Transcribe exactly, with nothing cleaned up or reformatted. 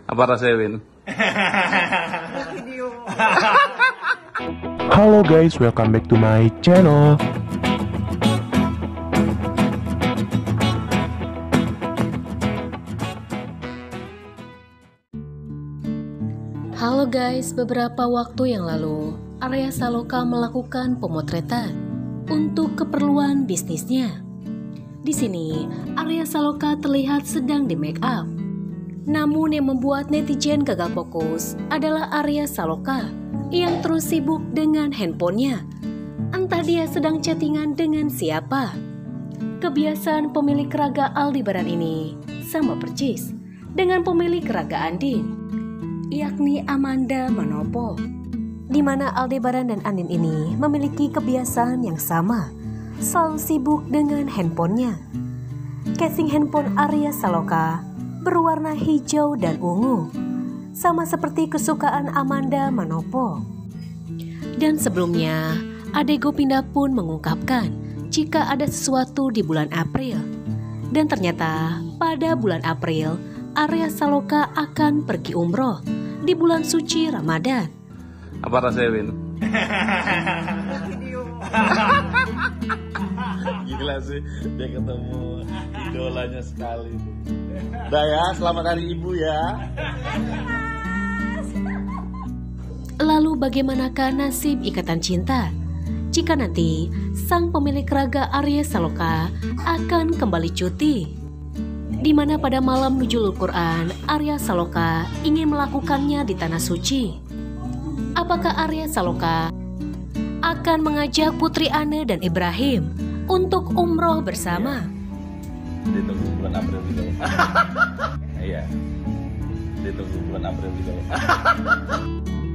Apa rasanya, Win? Halo guys, welcome back to my channel. Halo guys, beberapa waktu yang lalu Arya Saloka melakukan pemotretan untuk keperluan bisnisnya. Di sini Arya Saloka terlihat sedang di make up. Namun yang membuat netizen gagal fokus adalah Arya Saloka yang terus sibuk dengan handphonenya. Entah dia sedang chattingan dengan siapa. Kebiasaan pemilik raga Aldebaran ini sama persis dengan pemilik raga Andin, yakni Amanda Manopo, di mana Aldebaran dan Andin ini memiliki kebiasaan yang sama, selalu sibuk dengan handphonenya. Casing handphone Arya Saloka berwarna hijau dan ungu, sama seperti kesukaan Amanda Manopo. Dan sebelumnya, Ade Gopinda pun mengungkapkan jika ada sesuatu di bulan April. Dan ternyata pada bulan April, Arya Saloka akan pergi umroh di bulan suci Ramadan. Apa rasanya, Win? Gila sih, dia ketemu idolanya sekali. Udah ya, selamat hari ibu ya. Lalu bagaimanakah nasib ikatan cinta jika nanti sang pemilik raga Arya Saloka akan kembali cuti? Di mana pada malam nuzulul Quran, Arya Saloka ingin melakukannya di tanah suci. Apakah Arya Saloka akan mengajak Putri Anne dan Ibrahim untuk umroh bersama? Ditunggu bulan April gitu. Iya. Ditunggu bulan April gitu.